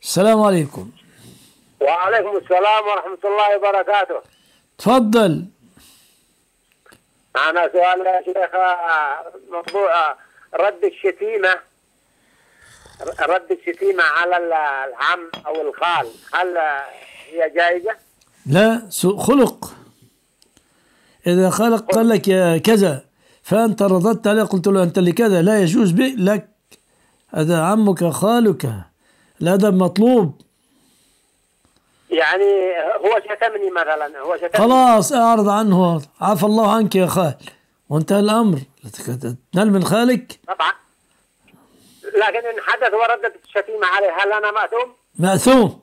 السلام عليكم. وعليكم السلام ورحمة الله وبركاته. تفضل. أنا سؤال يا شيخ، موضوع رد الشتيمة على العم أو الخال، هل هي جائزة؟ لا، سوء خلق. إذا خالق قال لك يا كذا فأنت رددت عليه قلت له أنت اللي كذا، لا يجوز لك. هذا عمك خالك، الأدب مطلوب. يعني هو شتمني مثلا، خلاص أعرض عنه، عفى الله عنك يا خال وانتهى الأمر. تنال من خالك طبعا، لكن إن حدث وردت الشتيمة عليه هل أنا مأثوم؟ مأثوم.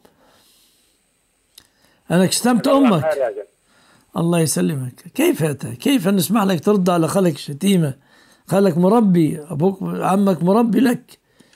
أنا شتمت أمك. الله يسلمك. كيف نسمح لك ترد على خالك شتيمة؟ خالك مربي، أبوك عمك مربي لك.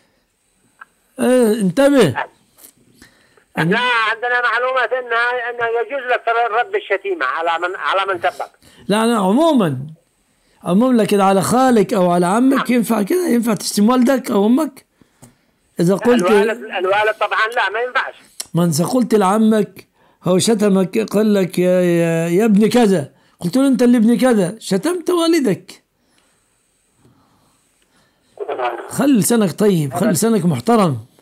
انتبه. لا، عندنا معلومة أنه يجوز لك رد الشتيمة على من سبك. لا، أنا عموما لكن على خالك أو على عمك ينفع كده؟ ينفع تشتم والدك أو أمك؟ إذا قلت الوالد طبعا لا، ما ينفعش. ما أنت قلت لعمك هو شتمك، قال لك يا ابن كذا، قلت له أنت اللي ابن كذا، شتمت والدك. خلي لسانك طيب، خلي لسانك محترم.